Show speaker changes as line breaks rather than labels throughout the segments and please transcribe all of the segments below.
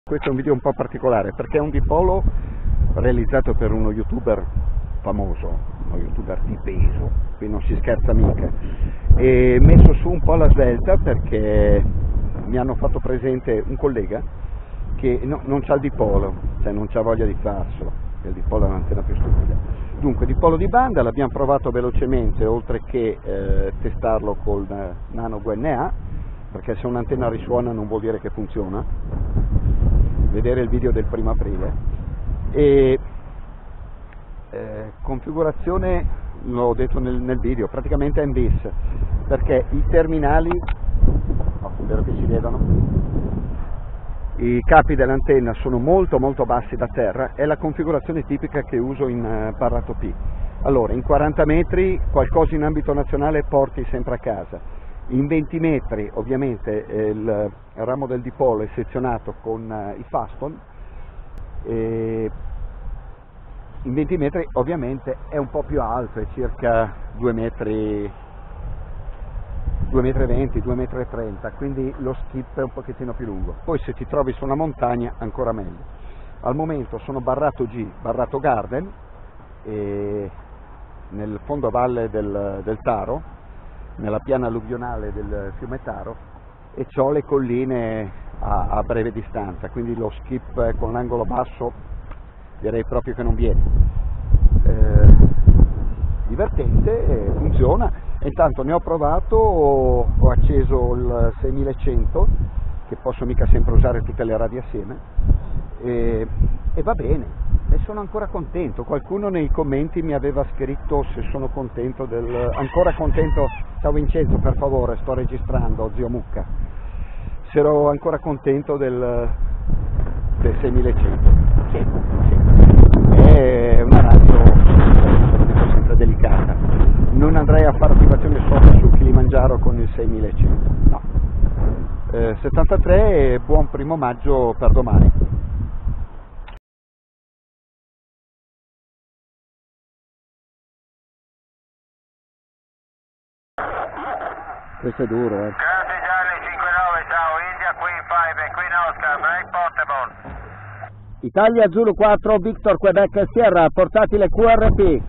Questo è un video un po' particolare perché è un dipolo realizzato per uno youtuber famoso, uno youtuber di peso, qui non si scherza mica, e messo su un po' alla svelta perché mi hanno fatto presente un collega che non c'ha il dipolo, cioè non c'ha voglia di farselo, il dipolo è un'antenna più stupida. Dunque, dipolo di banda l'abbiamo provato velocemente, oltre che testarlo col Nano VNA, perché se un'antenna risuona non vuol dire che funziona, vedere il video del 1° aprile, e configurazione, l'ho detto nel video, praticamente è in bis, perché i terminali, spero che si vedano, i capi dell'antenna sono molto bassi da terra, è la configurazione tipica che uso in parlato P. Allora, in 40 metri qualcosa in ambito nazionale porti sempre a casa, in 20 metri ovviamente il ramo del dipolo è sezionato con i Faston, e in 20 metri ovviamente è un po' più alto, è circa 2 metri, 2,20 m, 2,30 m, quindi lo skip è un pochettino più lungo. Poi se ti trovi su una montagna ancora meglio. Al momento sono barrato G, barrato Garden, e nel fondovalle del Taro, nella piana alluvionale del fiume Taro, e ho le colline a breve distanza, quindi lo skip con l'angolo basso direi proprio che non viene. Divertente, funziona. Intanto ne ho provato, ho acceso il 6100, che posso mica sempre usare tutte le radio assieme, e va bene, e sono ancora contento. Qualcuno nei commenti mi aveva scritto se sono contento ancora contento. Ciao Vincenzo, per favore, sto registrando, zio Mucca, se ero ancora contento del 6100. Sì, è una radio sempre delicata. Non andrei a fare attivazione sopra sul Kilimangiaro con il 6100, no. 73 e buon 1° maggio per domani. Questo è duro,
Grazie Charlie 59, ciao, India Queen 5 e Queen Oscar, break portable.
Italia Zulu 4, Victor Quebec Sierra, portatile QRP.
380.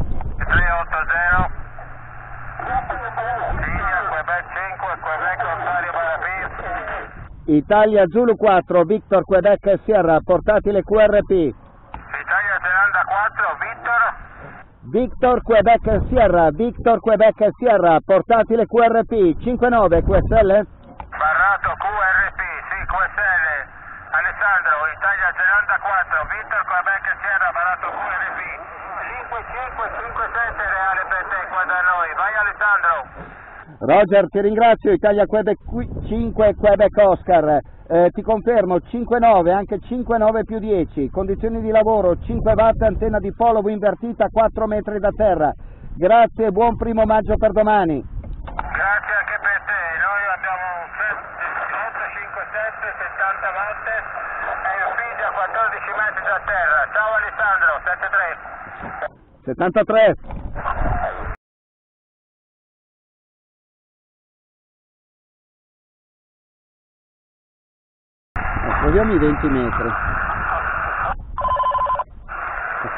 India Quebec 5, Quebec Ontario Barapir.
Italia Zulu 4, Victor Quebec Sierra, portatile QRP.
Italia Zelanda 4, Victor.
Victor Quebec Sierra, Victor Quebec Sierra, portatile QRP, 59 QSL?
Barrato QRP, sì, QSL. Alessandro, Italia Zelanda 4, Victor Quebec Sierra, Barrato QRP. 5557 reale per te qua da noi, vai Alessandro.
Roger, ti ringrazio, Italia Quebec 5, Quebec Oscar. Ti confermo 5,9, anche 5,9 più 10, condizioni di lavoro 5 watt, antenna di follow invertita 4 metri da terra. Grazie, buon 1° maggio per domani.
Grazie anche per te, noi abbiamo un 857 70 watt e un video a 14 metri da terra. Ciao Alessandro, 73.
73. Proviamo i 20 metri. Ok.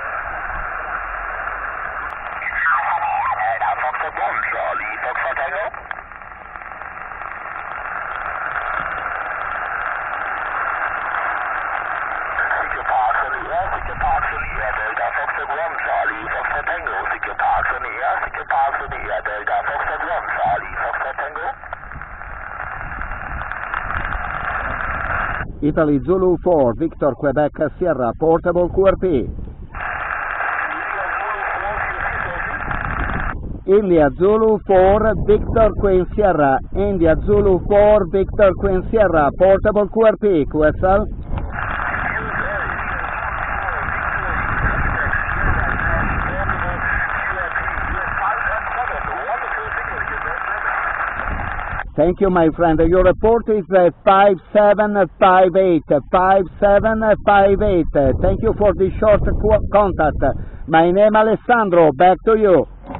Italy Zulu 4, Victor Quebec Sierra, portable QRP. India Zulu 4, Victor Queen Sierra, India Zulu 4, Victor Queen Sierra, portable QRP, QSL. Thank you, my friend. Your report is 5758. 5758. Thank you for the short contact. My name Alessandro. Back to you.